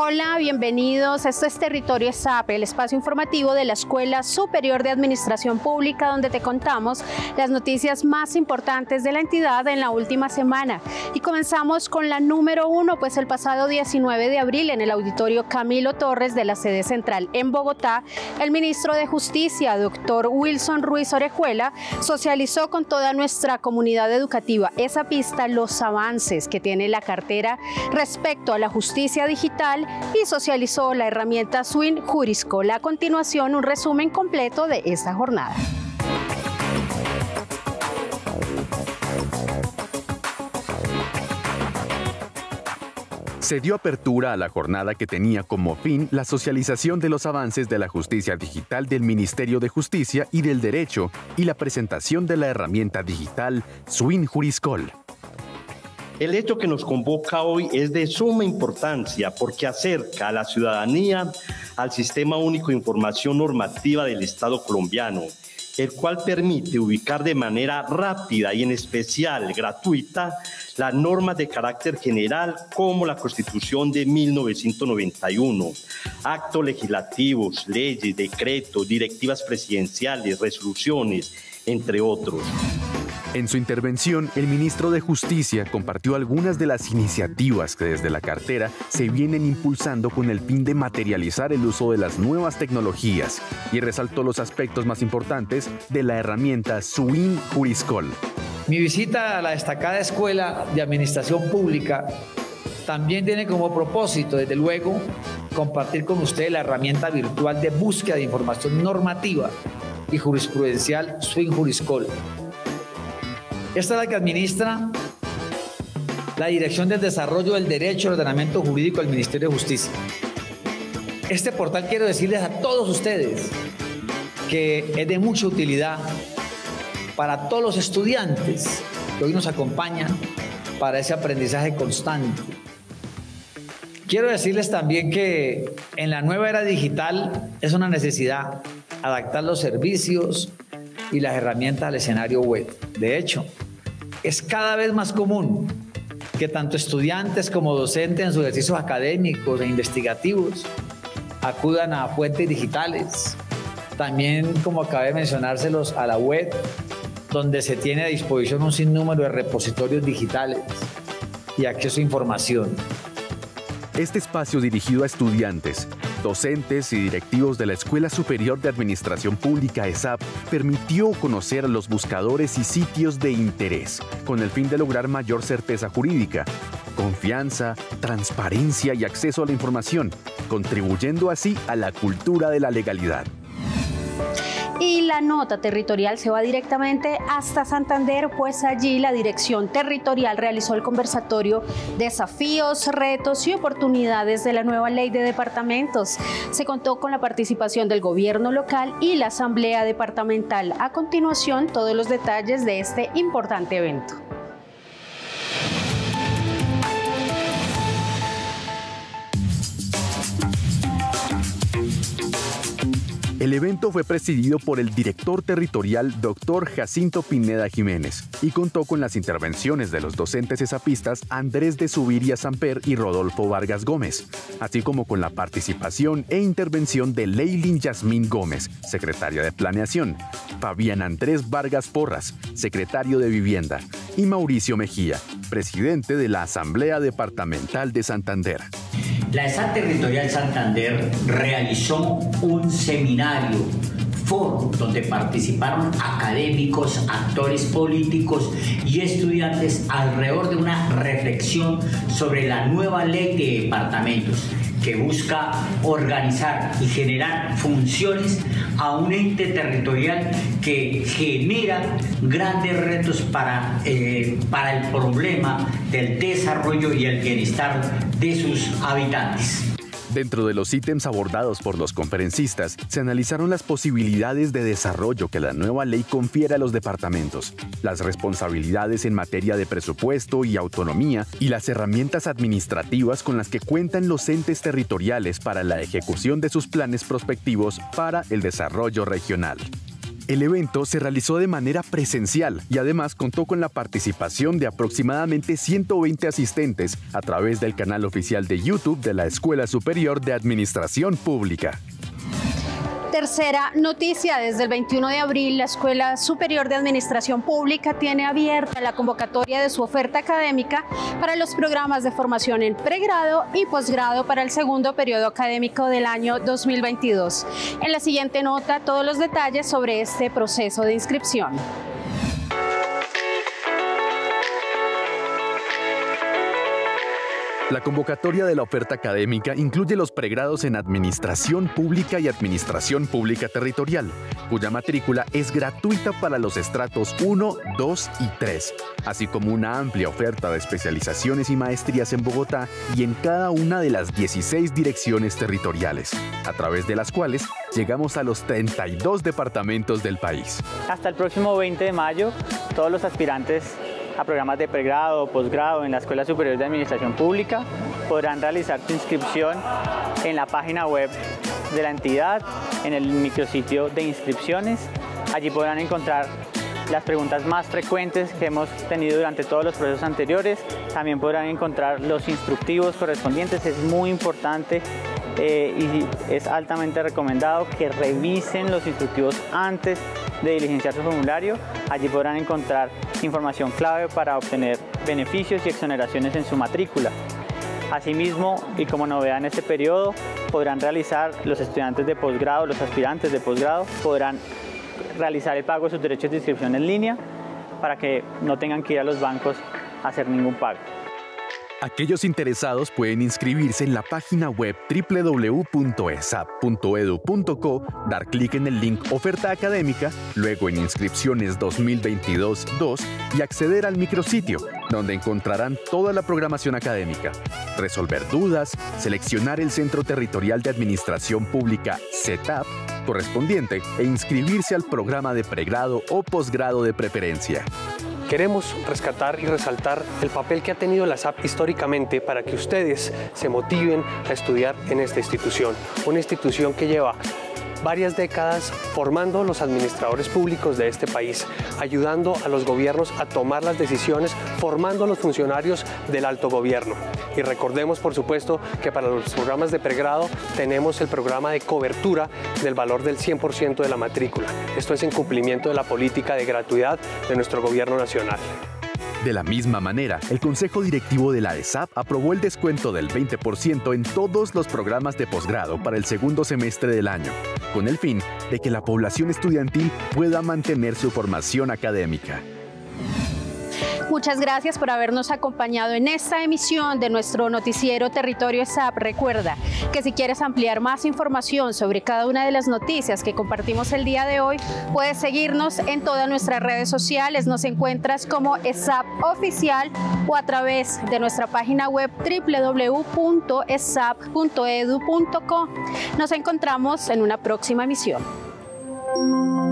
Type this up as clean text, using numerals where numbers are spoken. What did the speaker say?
Hola, bienvenidos. Esto es Territorio ESAP, el espacio informativo de la Escuela Superior de Administración Pública, donde te contamos las noticias más importantes de la entidad en la última semana. Y comenzamos con la número 1, pues el pasado 19 de abril en el auditorio Camilo Torres de la sede central en Bogotá, el ministro de Justicia, doctor Wilson Ruiz Orejuela, socializó con toda nuestra comunidad educativa esapista los avances que tiene la cartera respecto a la justicia digital y socializó la herramienta Swin Juriscol. A continuación, un resumen completo de esta jornada. Se dio apertura a la jornada que tenía como fin la socialización de los avances de la justicia digital del Ministerio de Justicia y del Derecho y la presentación de la herramienta digital Swin Juriscol. El hecho que nos convoca hoy es de suma importancia porque acerca a la ciudadanía al Sistema Único de Información Normativa del Estado colombiano, el cual permite ubicar de manera rápida y en especial gratuita las normas de carácter general como la Constitución de 1991, actos legislativos, leyes, decretos, directivas presidenciales, resoluciones, entre otros. En su intervención, el ministro de Justicia compartió algunas de las iniciativas que desde la cartera se vienen impulsando con el fin de materializar el uso de las nuevas tecnologías y resaltó los aspectos más importantes de la herramienta Swin Juriscol. Mi visita a la destacada Escuela de Administración Pública también tiene como propósito, desde luego, compartir con ustedes la herramienta virtual de búsqueda de información normativa y jurisprudencial Swin Juriscol. Esta es la que administra la Dirección del Desarrollo del Derecho y Ordenamiento Jurídico del Ministerio de Justicia. Este portal, quiero decirles a todos ustedes que es de mucha utilidad para todos los estudiantes que hoy nos acompañan para ese aprendizaje constante. Quiero decirles también que en la nueva era digital es una necesidad adaptar los servicios y las herramientas al escenario web. De hecho, es cada vez más común que tanto estudiantes como docentes en sus ejercicios académicos e investigativos acudan a fuentes digitales, también, como acabé de mencionárselos, a la web, donde se tiene a disposición un sinnúmero de repositorios digitales y acceso a información. Este espacio dirigido a estudiantes, docentes y directivos de la Escuela Superior de Administración Pública ESAP permitió conocer los buscadores y sitios de interés, con el fin de lograr mayor certeza jurídica, confianza, transparencia y acceso a la información, contribuyendo así a la cultura de la legalidad. Y la nota territorial se va directamente hasta Santander, pues allí la Dirección Territorial realizó el conversatorio Desafíos, Retos y Oportunidades de la nueva Ley de Departamentos. Se contó con la participación del gobierno local y la Asamblea Departamental. A continuación, todos los detalles de este importante evento. El evento fue presidido por el director territorial Dr. Jacinto Pineda Jiménez y contó con las intervenciones de los docentes esapistas Andrés de Zuviria Samper y Rodolfo Vargas Gómez, así como con la participación e intervención de Leilin Yasmín Gómez, secretaria de Planeación, Fabián Andrés Vargas Porras, secretario de Vivienda, y Mauricio Mejía, presidente de la Asamblea Departamental de Santander. La ESAP Territorial Santander realizó un seminario, foro, donde participaron académicos, actores políticos y estudiantes alrededor de una reflexión sobre la nueva ley de departamentos que busca organizar y generar funciones a un ente territorial que genera grandes retos para el problema del desarrollo y el bienestar de sus habitantes. Dentro de los ítems abordados por los conferencistas, se analizaron las posibilidades de desarrollo que la nueva ley confiere a los departamentos, las responsabilidades en materia de presupuesto y autonomía y las herramientas administrativas con las que cuentan los entes territoriales para la ejecución de sus planes prospectivos para el desarrollo regional. El evento se realizó de manera presencial y además contó con la participación de aproximadamente 120 asistentes a través del canal oficial de YouTube de la Escuela Superior de Administración Pública. Tercera noticia, desde el 21 de abril la Escuela Superior de Administración Pública tiene abierta la convocatoria de su oferta académica para los programas de formación en pregrado y posgrado para el segundo periodo académico del año 2022. En la siguiente nota, todos los detalles sobre este proceso de inscripción. La convocatoria de la oferta académica incluye los pregrados en Administración Pública y Administración Pública Territorial, cuya matrícula es gratuita para los estratos 1, 2 y 3, así como una amplia oferta de especializaciones y maestrías en Bogotá y en cada una de las 16 direcciones territoriales, a través de las cuales llegamos a los 32 departamentos del país. Hasta el próximo 20 de mayo, todos los aspirantes a programas de pregrado o posgrado en la Escuela Superior de Administración Pública podrán realizar su inscripción en la página web de la entidad, en el micrositio de inscripciones. Allí podrán encontrar las preguntas más frecuentes que hemos tenido durante todos los procesos anteriores. También podrán encontrar los instructivos correspondientes. Es muy importante y es altamente recomendado que revisen los instructivos antes de diligenciar su formulario. Allí podrán encontrar información clave para obtener beneficios y exoneraciones en su matrícula. Asimismo, y como novedad en este periodo, podrán realizar los estudiantes de posgrado, los aspirantes de posgrado, podrán realizar el pago de sus derechos de inscripción en línea para que no tengan que ir a los bancos a hacer ningún pago. Aquellos interesados pueden inscribirse en la página web www.esap.edu.co, dar clic en el link Oferta Académica, luego en Inscripciones 2022-2 y acceder al micrositio, donde encontrarán toda la programación académica, resolver dudas, seleccionar el Centro Territorial de Administración Pública CETAP correspondiente e inscribirse al programa de pregrado o posgrado de preferencia. Queremos rescatar y resaltar el papel que ha tenido la ESAP históricamente para que ustedes se motiven a estudiar en esta institución. Una institución que lleva varias décadas formando los administradores públicos de este país, ayudando a los gobiernos a tomar las decisiones, formando a los funcionarios del alto gobierno. Y recordemos, por supuesto, que para los programas de pregrado tenemos el programa de cobertura del valor del 100% de la matrícula. Esto es en cumplimiento de la política de gratuidad de nuestro gobierno nacional. De la misma manera, el Consejo Directivo de la ESAP aprobó el descuento del 20% en todos los programas de posgrado para el segundo semestre del año, con el fin de que la población estudiantil pueda mantener su formación académica. Muchas gracias por habernos acompañado en esta emisión de nuestro noticiero Territorio ESAP. Recuerda que si quieres ampliar más información sobre cada una de las noticias que compartimos el día de hoy, puedes seguirnos en todas nuestras redes sociales. Nos encuentras como ESAP Oficial o a través de nuestra página web www.esap.edu.co. Nos encontramos en una próxima emisión.